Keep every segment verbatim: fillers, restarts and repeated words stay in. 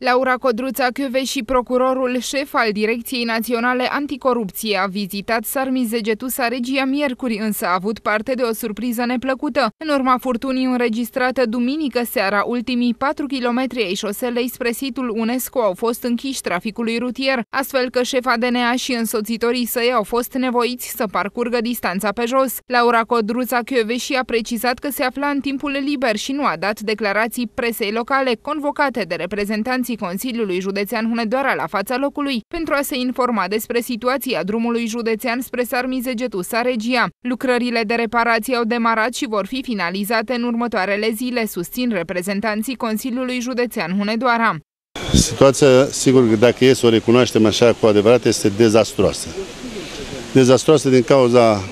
Laura Codruța-Kövesi, procurorul șef al Direcției Naționale Anticorupție, a vizitat Sarmizegetusa Regia miercuri, însă a avut parte de o surpriză neplăcută. În urma furtunii înregistrată duminică seara, ultimii patru kilometri ai șoselei spre situl UNESCO au fost închiși traficului rutier, astfel că șefa D N A și însoțitorii săi au fost nevoiți să parcurgă distanța pe jos. Laura Codruța-Kövesi a precizat că se afla în timpul liber și nu a dat declarații presei locale convocate de reprezentanții Consiliului Județean Hunedoara la fața locului pentru a se informa despre situația drumului județean spre Sarmizegetusa Regia. Lucrările de reparație au demarat și vor fi finalizate în următoarele zile, susțin reprezentanții Consiliului Județean Hunedoara. Situația, sigur că dacă e să o recunoaștem așa cu adevărat, este dezastroasă. Dezastroasă din cauza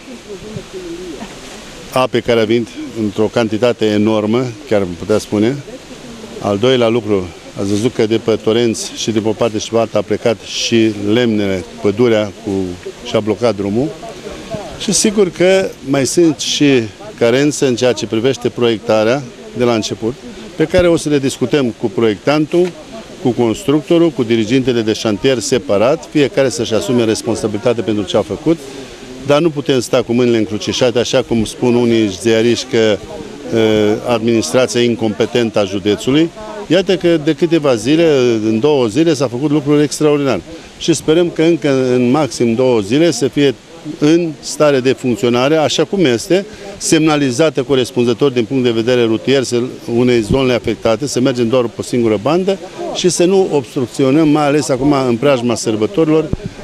apei care a venit într-o cantitate enormă, chiar putea spune. Al doilea lucru, ați văzut că de pe torenți și de pe o parte și pe alta a plecat și lemnele, pădurea cu, și a blocat drumul. Și sigur că mai sunt și carențe în ceea ce privește proiectarea de la început, pe care o să le discutăm cu proiectantul, cu constructorul, cu dirigintele de șantier separat, fiecare să-și asume responsabilitate pentru ce a făcut, dar nu putem sta cu mâinile încrucișate, așa cum spun unii ziariști că administrația incompetentă a județului. Iată că de câteva zile, în două zile, s-a făcut lucruri extraordinare. Și sperăm că încă în maxim două zile să fie în stare de funcționare, așa cum este, semnalizată corespunzător din punct de vedere rutier unei zone afectate, să mergem doar pe o singură bandă și să nu obstrucționăm, mai ales acum în preajma sărbătorilor,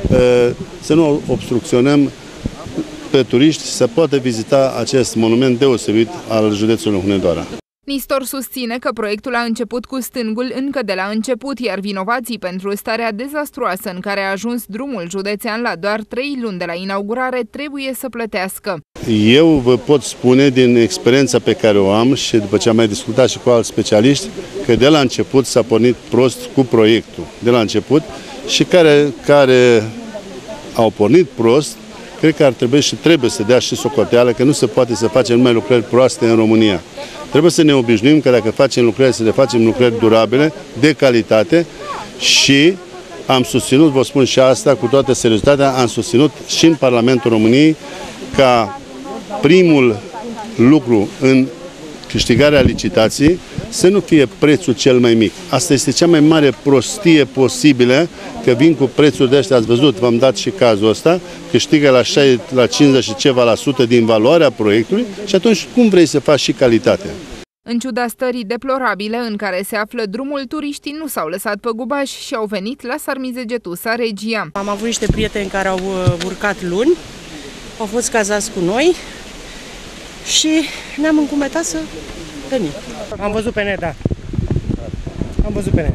să nu obstrucționăm pe turiști să poată vizita acest monument deosebit al județului Hunedoara. Nistor susține că proiectul a început cu stângul încă de la început, iar vinovații pentru starea dezastruoasă în care a ajuns drumul județean la doar trei luni de la inaugurare trebuie să plătească. Eu vă pot spune din experiența pe care o am și după ce am mai discutat și cu alți specialiști, că de la început s-a pornit prost cu proiectul. De la început și care, care au pornit prost, cred că ar trebui și trebuie să dea și socoteală că nu se poate să facem numai lucrări proaste în România. Trebuie să ne obișnuim că dacă facem lucrări, să le facem lucrări durabile, de calitate și am susținut, vă spun și asta cu toată seriozitatea, am susținut și în Parlamentul României ca primul lucru în câștigarea licitației să nu fie prețul cel mai mic. Asta este cea mai mare prostie posibilă, că vin cu prețuri de astea, ați văzut, v-am dat și cazul ăsta, câștigă la, la cincizeci și ceva la sută din valoarea proiectului și atunci cum vrei să faci și calitatea? În ciuda stării deplorabile în care se află drumul, turiștii nu s-au lăsat pe gubaș și au venit la Sarmizegetusa Regia. Am avut niște prieteni care au urcat luni, au fost cazați cu noi și ne-am încumetat să venim. Am văzut pe net, da. Am văzut pe net.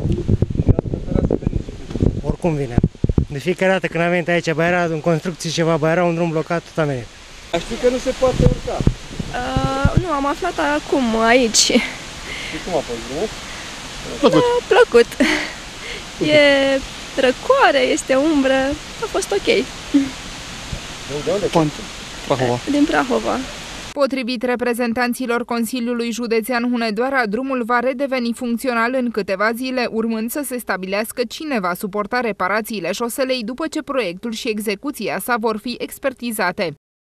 Oricum vine. De fiecare dată când am venit aici, bă, era în construcții ceva, bă, era un drum blocat, tot am venit. Știi că nu se poate urca? Uh, nu, am aflat acum aici. Și cum a fost, nu? Plăcut. Da, plăcut. E răcoare, este umbră, a fost ok. De unde? Pont. Prahova. Din Prahova. Potrivit reprezentanților Consiliului Județean Hunedoara, drumul va redeveni funcțional în câteva zile, urmând să se stabilească cine va suporta reparațiile șoselei după ce proiectul și execuția sa vor fi expertizate.